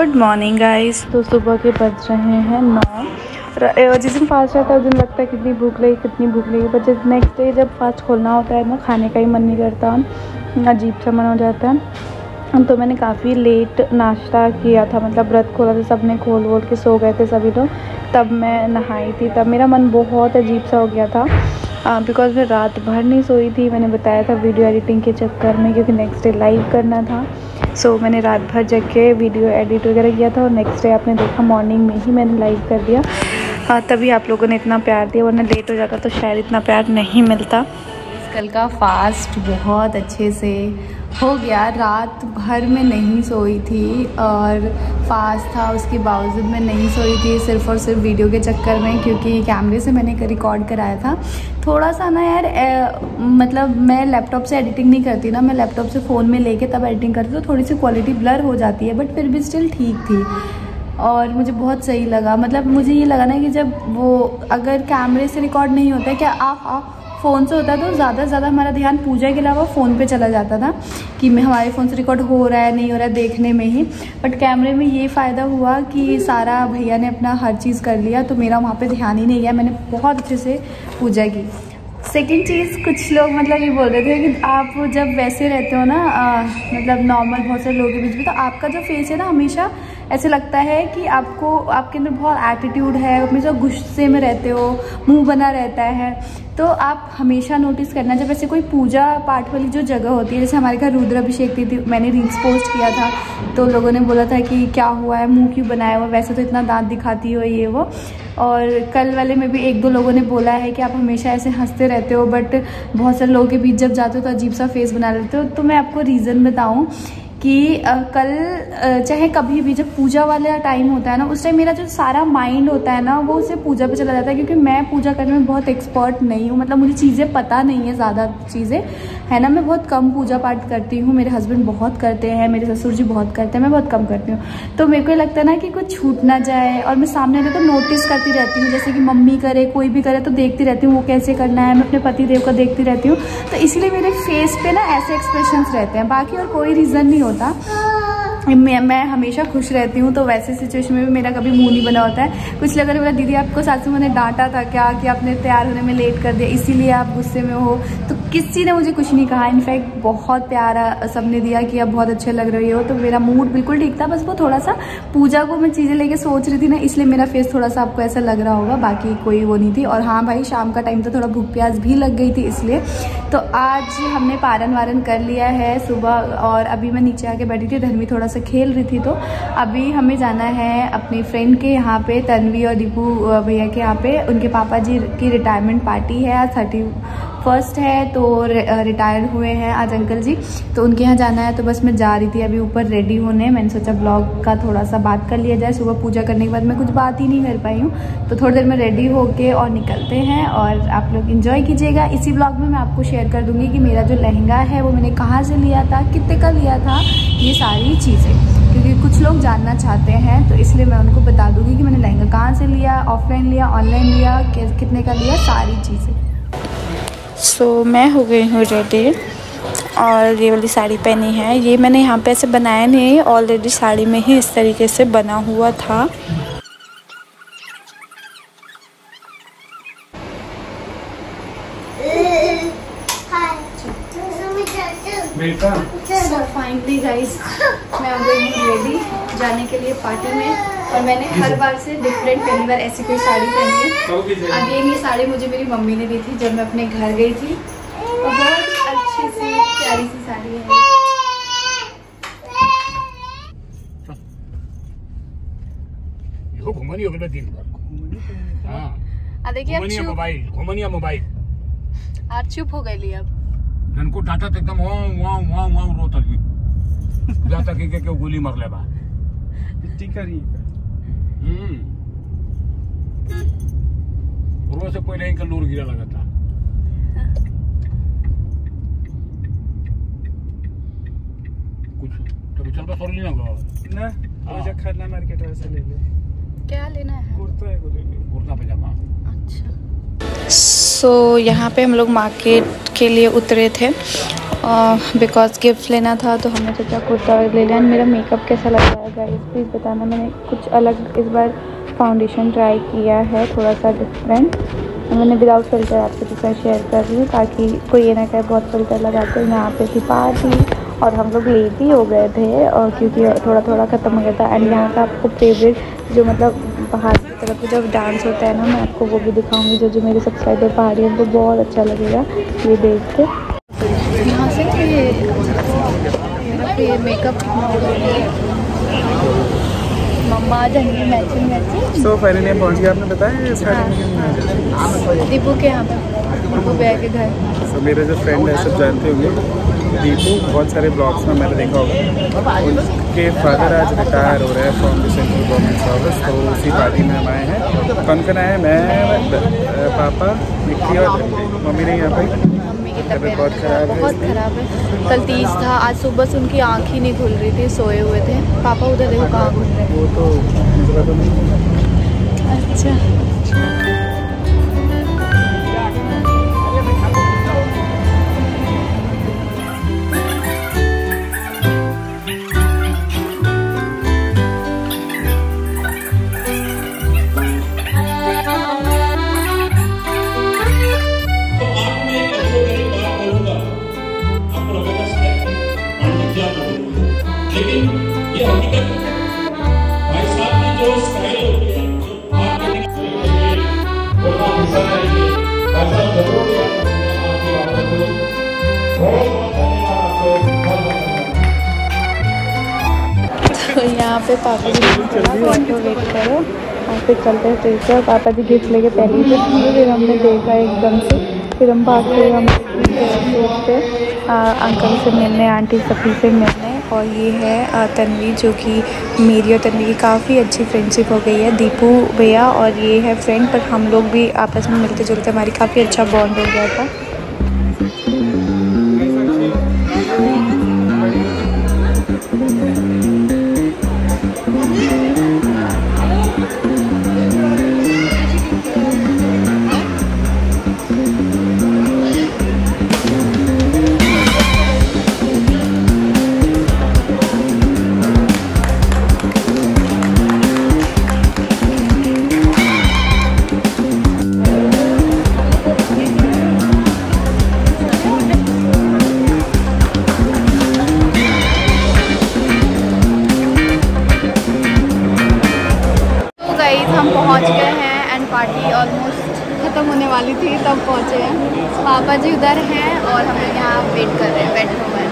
Good morning guys. तो सुबह के बज रहे हैं 9। जिस दिन फास्ट रहता है उस दिन लगता है कितनी भूख लगी, पर जब नेक्स्ट डे जब फास्ट खोलना होता है ना, खाने का ही मन नहीं करता, अजीब सा मन हो जाता है। तो मैंने काफ़ी लेट नाश्ता किया था, मतलब व्रत खोला था, सब ने खोल वोल के सो गए थे सभी लोग। तब मैं नहाई थी, तब मेरा मन बहुत अजीब सा हो गया था बिकॉज़ मैं रात भर नहीं सोई थी। मैंने बताया था वीडियो एडिटिंग के चक्कर में, क्योंकि नेक्स्ट डे लाइव करना था। सो मैंने रात भर जग के वीडियो एडिट वगैरह किया था और नेक्स्ट डे आपने देखा मॉर्निंग में ही मैंने लाइव कर दिया। तभी आप लोगों ने इतना प्यार दिया, वरना लेट हो जाता तो शायद इतना प्यार नहीं मिलता। कल का फास्ट बहुत अच्छे से हो गया। रात भर में नहीं सोई थी और फास्ट था, उसके बावजूद मैं नहीं सोई थी सिर्फ़ और सिर्फ वीडियो के चक्कर में, क्योंकि कैमरे से मैंने रिकॉर्ड कराया था। थोड़ा सा ना यार मतलब मैं लैपटॉप से एडिटिंग नहीं करती ना, मैं लैपटॉप से फ़ोन में लेके तब एडिटिंग करती हूँ, तो थोड़ी सी क्वालिटी ब्लर हो जाती है, बट फिर भी स्टिल ठीक थी और मुझे बहुत सही लगा। मतलब मुझे ये लगा ना कि जब वो अगर कैमरे से रिकॉर्ड नहीं होता है, क्या फ़ोन से होता है तो ज़्यादा से ज़्यादा हमारा ध्यान पूजा के अलावा फ़ोन पे चला जाता था कि हमारे फ़ोन से रिकॉर्ड हो रहा है नहीं हो रहा है देखने में ही। बट कैमरे में ये फ़ायदा हुआ कि सारा भैया ने अपना हर चीज़ कर लिया, तो मेरा वहाँ पे ध्यान ही नहीं गया, मैंने बहुत अच्छे से पूजा की। सेकेंड चीज़, कुछ लोग मतलब ये बोल रहे थे कि आप जब वैसे रहते हो ना मतलब नॉर्मल बहुत सारे लोगों के बीच में, तो आपका जो फेस है ना हमेशा ऐसे लगता है कि आपके अंदर बहुत एटीट्यूड है, हमेशा गुस्से में रहते हो, मुंह बना रहता है। तो आप हमेशा नोटिस करना, जब ऐसे कोई पूजा पाठ वाली जो जगह होती है, जैसे हमारे घर रुद्राभिषेक थी, मैंने रील्स पोस्ट किया था तो लोगों ने बोला था कि क्या हुआ है, मुंह क्यों बनाया हुआ, वैसे तो इतना दांत दिखाती हो ये वो। और कल वाले में भी एक दो लोगों ने बोला है कि आप हमेशा ऐसे हंसते रहते हो, बट बहुत सारे लोगों के बीच जब जाते हो तो अजीब सा फेस बना लेते हो। तो मैं आपको रीज़न बताऊं कि कल चाहे कभी भी जब पूजा वाला टाइम होता है ना, उस टाइम मेरा जो सारा माइंड होता है ना वो उसे पूजा पे चला जाता है, क्योंकि मैं पूजा करने में बहुत एक्सपर्ट नहीं हूँ, मतलब मुझे चीज़ें पता नहीं है, ज़्यादा चीज़ें है ना। मैं बहुत कम पूजा पाठ करती हूँ, मेरे हस्बैंड बहुत करते हैं, मेरे ससुर जी बहुत करते हैं, मैं बहुत कम करती हूँ। तो मेरे को लगता है ना कि कुछ छूट ना जाए, और मैं सामने वाले को नोटिस करती रहती हूँ, जैसे कि मम्मी करे कोई भी करे तो देखती रहती हूँ वो कैसे करना है, मैं अपने पति देव का देखती रहती हूँ। तो इसीलिए मेरे फेस पे ना ऐसे एक्सप्रेशंस रहते हैं, बाकी और कोई रीज़न नहीं होता। मैं हमेशा खुश रहती हूँ, तो वैसे सिचुएशन में भी मेरा कभी मुंह नहीं बना होता है। कुछ लोगों ने बोला दीदी आपको सासू माँ ने डांटा था क्या कि आपने तैयार होने में लेट कर दिया, इसीलिए आप गुस्से में हो। तो किसी ने मुझे कुछ नहीं कहा, इनफैक्ट बहुत प्यारा सबने दिया कि आप बहुत अच्छे लग रहे हो। तो मेरा मूड बिल्कुल ठीक था, बस वो थोड़ा सा पूजा को मैं चीज़ें लेके सोच रही थी ना, इसलिए मेरा फेस थोड़ा सा आपको ऐसा लग रहा होगा, बाकी कोई वो नहीं थी। और हाँ भाई, शाम का टाइम तो थोड़ा भूख प्यास भी लग गई थी इसलिए। तो आज हमने पारन वारन कर लिया है सुबह, और अभी मैं नीचे आके बैठी थी, धर्मी थोड़ा सा खेल रही थी। तो अभी हमें जाना है अपनी फ्रेंड के यहाँ पे, तन्वी और दीपू भैया के यहाँ पे, उनके पापा जी की रिटायरमेंट पार्टी है, आज 31 है, तो रिटायर हुए हैं आज अंकल जी, तो उनके यहाँ जाना है। तो बस मैं जा रही थी अभी ऊपर रेडी होने, मैंने सोचा ब्लॉग का थोड़ा सा बात कर लिया जाए। सुबह पूजा करने के बाद मैं कुछ बात ही नहीं कर पाई हूँ, तो थोड़ी देर में रेडी होके और निकलते हैं, और आप लोग इंजॉय कीजिएगा। इसी ब्लॉग में मैं आपको शेयर कर दूँगी कि मेरा जो लहंगा है वो मैंने कहाँ से लिया था, कितने का लिया था, ये सारी चीज़ें, क्योंकि कुछ लोग जानना चाहते हैं, तो इसलिए मैं उनको बता दूंगी कि मैंने लहंगा कहाँ से लिया, ऑफलाइन लिया, ऑनलाइन लिया, कितने का लिया, सारी चीज़ें। सो मैं हो गई हूँ रेडी, और ये वाली साड़ी पहनी है। ये मैंने यहाँ पे ऐसे बनाया नहीं, ऑलरेडी साड़ी में ही इस तरीके से बना हुआ था। So फाइनली गाइस, मैं आ गई हूँ रेडी जाने के लिए पार्टी में, और मैंने हर बार से डिफरेंट पहली बार ऐसी कोई साड़ी पहनी है। अब ये साड़ी मुझे मेरी मम्मी ने दी थी जब मैं अपने घर गई थी, और बहुत अच्छी सी प्यारी सी साड़ी है। देखिए आप चुप हो गई अब इनको डाटा तो एकदम वाव रोता जाता कि क्यों गोली मार ले बा टीका रही रोज से पहले इनका नूर गिरा लगा था। कुछ तो चल बस और लेना ना, मुझे खरना मार्केट से ले ले। क्या लेना है? कुर्ता है, कुर्ता पजामा। अच्छा सो यहाँ पे हम लोग मार्केट के लिए उतरे थे बिकॉज गिफ्ट लेना था, तो हमने सोचा कुर्ता ले लिया। मेरा मेकअप कैसा लग रहा है गाइस प्लीज़ बताना। मैंने कुछ अलग इस बार फाउंडेशन ट्राई किया है, थोड़ा सा डिफरेंट। मैंने विदाउट फिल्टर आपके साथ शेयर कर रही हूँ ताकि कोई ये ना कहे बहुत फिल्टर लगाते हैं। यहाँ पे थी पार्टी और हम लोग लेट ही हो गए थे और क्योंकि थोड़ा थोड़ा ख़त्म हो गया था। एंड यहाँ का आपको फेवरेट जो मतलब बाहर की तरफ जब डांस होता है ना, मैं आपको वो भी दिखाऊंगी। जो मेरे सब्सक्राइबर पहाड़ी हैं उनको बहुत अच्छा लगेगा ये देख के। यहाँ से मेरा मेकअप मम्मा आ जाएंगे मैचिंग। सो फाइनली हम पहुँच गए, आपने बताया दीपू के यहाँ पे, दीपू भैया के घर। सो मेरे जो फ्रेंड है सब जानते होंगे दीपू, बहुत सारे ब्लॉग्स में मैंने देखा होगा। उनके फादर आज रिटायर हो रहे हैं from the central government service, तो उसी पार्टी में हम आए हैं। कौन कौन आए हैं? मैं, पापा, निक्की और मम्मी नहीं आ पाई। मम्मी की तबीयत बहुत ख़राब है। कल तीज था, आज सुबह से उनकी आँख ही नहीं खुल रही थी, सोए हुए थे। पापा उधर देखो कहाँ खुल रहे हैं। वो तो मुझे तो नहीं। अच्छा लेकिन ये हकीकत भाई साहब की जो स्टाइल होती है, जो मार्केटिंग बड़ा हिस्सा है ये। भाई साहब जरूर आपकी बातों को बहुत धन्यवाद आपको, बहुत तो यहाँ पे पापा जी को वेट करो और फिर चलते हैं ट्रेन से। और पापा जी गिफ्ट लेके पहले ही से, फिर हमने देखा एकदम से, फिर हम भागते हम पे अंकल से मिलने, आंटी सभी से मिलने। और ये है तन्वी, जो कि मेरी और तन्वी की काफ़ी अच्छी फ्रेंडशिप हो गई है। दीपू भैया और ये है फ्रेंड, पर हम लोग भी आपस में मिलते जुलते हमारी काफ़ी अच्छा बॉन्ड हो गया था। हम पहुंच गए हैं एंड पार्टी ऑलमोस्ट ख़त्म होने वाली थी तब पहुंचे हैं। पापा जी उधर हैं और हम लोग यहाँ वेट कर रहे हैं बेडरूम में।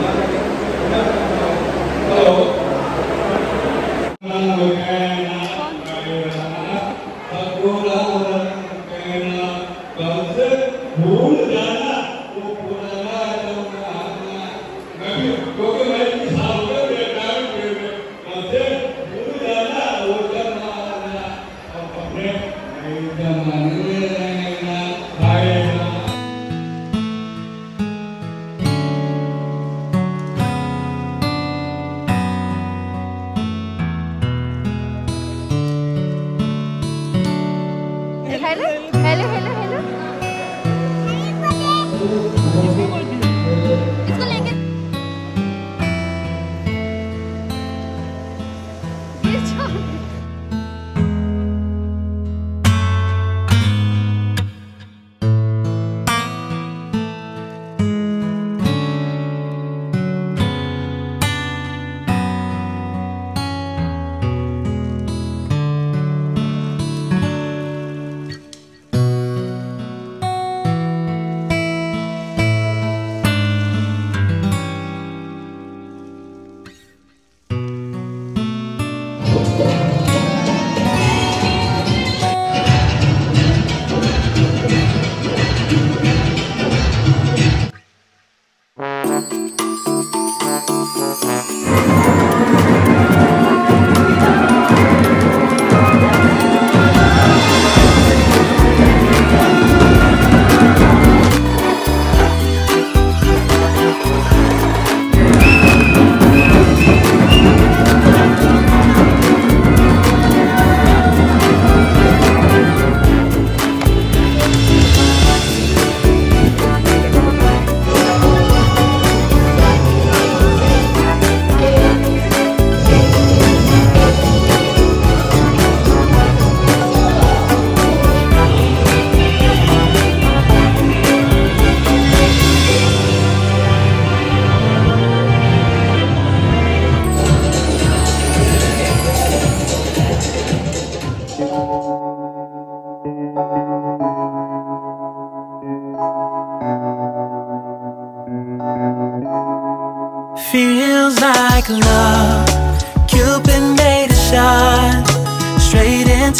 हेलो हेलो हेलो हेलो इसको लेके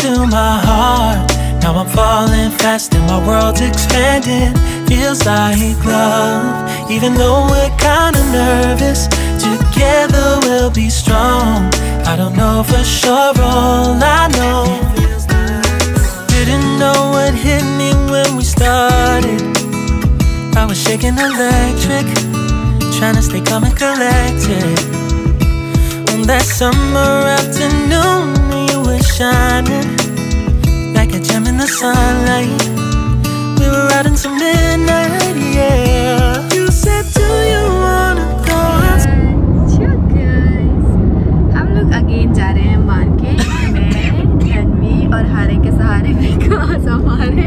to my heart. Now I'm falling fast and my world's expanding. Feels like love, even though we're kinda nervous. Together we'll be strong. I don't know for sure, all I know. Didn't know what hit me when we started. I was shaking electric, trying to stay calm and collected. On that summer afternoon, you were shining like a gem in the sunlight. We were out until midnight, yeah. You said, do you wanna go outside? हम लोग again जा रहे हैं market में, धनवी और हारे के सहारे विकास हमारे।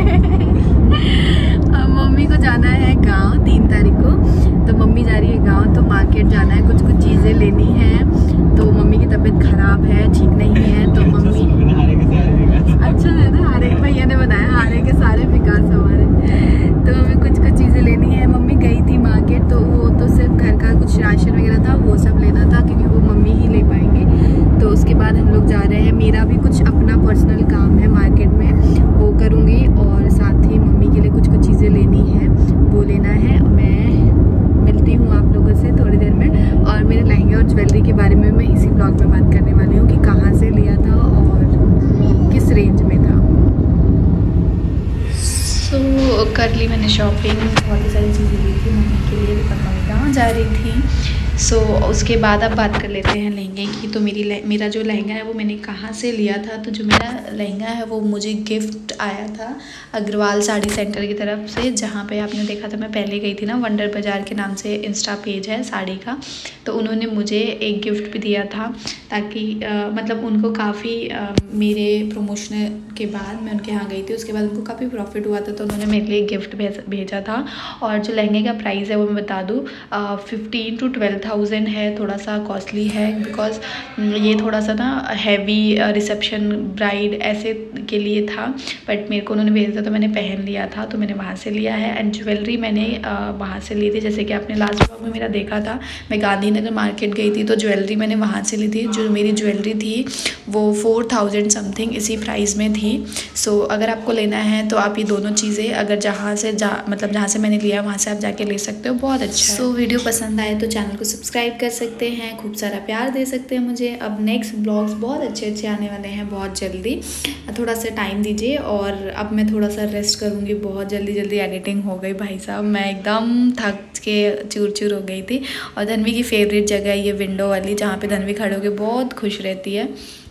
मम्मी को जाना है गांव 3 तारीख को, तो मम्मी जा रही है गांव, तो मार्केट जाना है, कुछ चीज़ें लेनी है। तो मम्मी की तबीयत खराब है, ठीक नहीं है, तो मम्मी अच्छा है ना, हारे भैया ने बताया हारे के सारे विकास हमारे। तो हमें कुछ चीज़ें लेनी है। मम्मी गई थी मार्केट, तो वो तो सिर्फ घर का कुछ राशन वगैरह था, वो सब लेना था, क्योंकि वो मम्मी ही ले पाएंगे। तो उसके बाद हम लोग जा रहे हैं। मेरा भी कुछ अपना पर्सनल काम है मार्केट में, वो करूँगी, और साथ ही मम्मी के लिए कुछ चीज़ें लेनी है, वो लेना है। मैं मिलती हूँ आप लोगों से थोड़ी देर में, और मेरे लहंगे और ज्वेलरी के बारे में मैं इसी ब्लॉग में बात करने वाली हूँ कि कहाँ से लिया था और किस रेंज में था। सो कर ली मैंने शॉपिंग, बहुत ही सारी चीज़ें ली थी मम्मी के लिए, पर मम्मी गाँव जा रही थी। सो उसके बाद अब बात कर लेते हैं लहंगे की। तो मेरा जो लहंगा है वो मैंने कहाँ से लिया था। तो जो मेरा लहंगा है वो मुझे गिफ्ट आया था अग्रवाल साड़ी सेंटर की तरफ से, जहाँ पे आपने देखा था मैं पहले गई थी ना, वंडर बाज़ार के नाम से इंस्टा पेज है साड़ी का। तो उन्होंने मुझे एक गिफ्ट भी दिया था, ताकि मतलब उनको काफ़ी मेरे प्रमोशन के बाद मैं उनके यहाँ गई थी, उसके बाद उनको काफ़ी प्रॉफिट हुआ था, तो उन्होंने मेरे लिए गिफ्ट भेजा था। और जो लहंगे का प्राइस है वो मैं बता दूँ 15 to 12,000 है, थोड़ा सा कॉस्टली है, बिकॉज ये थोड़ा सा ना हैवी रिसेप्शन ब्राइड ऐसे के लिए था, बट मेरे को उन्होंने भेजा था तो मैंने पहन लिया था, तो मैंने वहाँ से लिया है। एंड ज्वेलरी मैंने वहाँ से ली थी, जैसे कि आपने लास्ट ब्लॉग में मेरा देखा था, मैं गांधीनगर मार्केट गई थी, तो ज्वेलरी मैंने वहाँ से ली थी। जो मेरी ज्वेलरी थी वो 4,000 समथिंग इसी प्राइस में थी। सो अगर आपको लेना है तो आप ये दोनों चीज़ें अगर जहाँ से मैंने लिया वहाँ से आप जाके ले सकते हो, बहुत अच्छा है। सो वीडियो पसंद आए तो चैनल को सब्सक्राइब कर सकते हैं, खूब सारा प्यार दे सकते हैं मुझे। अब नेक्स्ट ब्लॉग्स बहुत अच्छे आने वाले हैं बहुत जल्दी, थोड़ा सा टाइम दीजिए। और अब मैं थोड़ा सा रेस्ट करूँगी, बहुत जल्दी एडिटिंग हो गई भाई साहब, मैं एकदम थक के चूर हो गई थी। और धनवी की फेवरेट जगह है ये विंडो वाली, जहाँ पे धनवी खड़े होकर बहुत खुश रहती है।